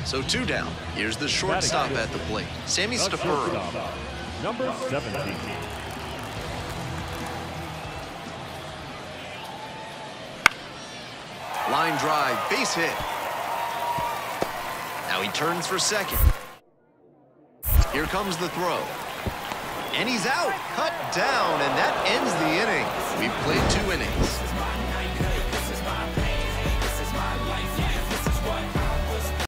So 2 down. Here's the shortstop at the plate, Sammy Stafuro. Number 17. Line drive, base hit. Now he turns for second. Here comes the throw. And he's out, cut down, and that ends the inning. We've played 2 innings.